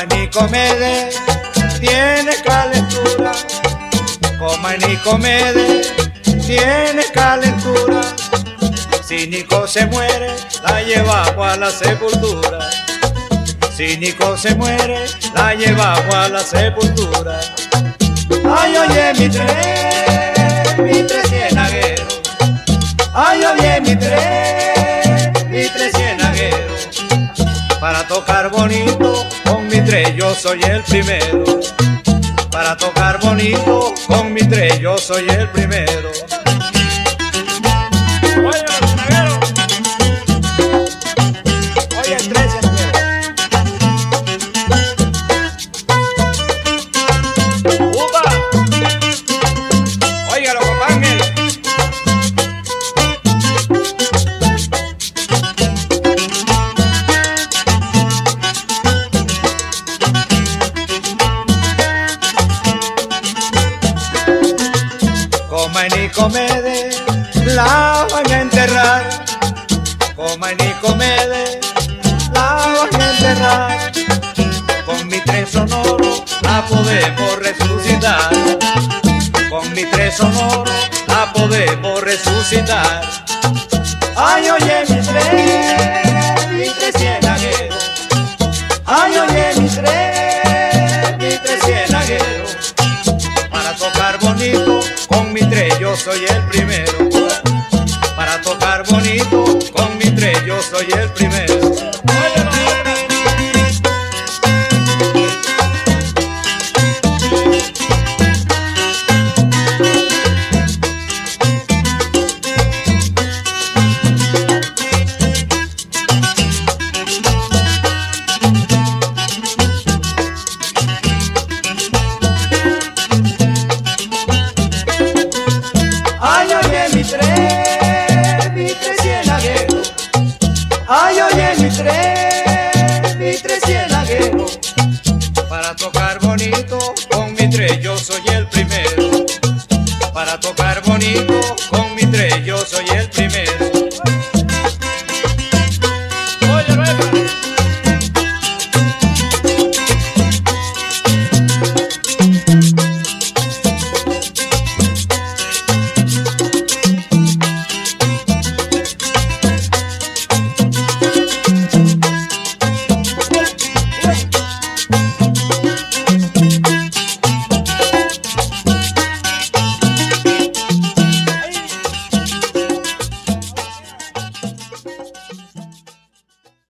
Nicomede tiene calentura, coma Nicomede tiene calentura. Si Nico se muere, la llevamos a la sepultura. Si Nico se muere, la llevamos a la sepultura. Ay, oye mi tres cienaguero. Ay, oye mi tres cienaguero. Para tocar bonito con mi tres yo soy el primero. Para tocar bonito con mi tres yo soy el primero. Oye, cienaguero. Oye, el tres cienaguero. ¡Upa! Óigalo, compángel. Coma Nicomede, la van a enterrar. Coma Nicomede, la van a enterrar. Con mi tres sonoro la podemos resucitar. Con mi tres sonoro la podemos resucitar. Ay, oye mi tres cienaguero. Ay, oye mi tres cienaguero. Para tocar bonito con mi tres yo soy el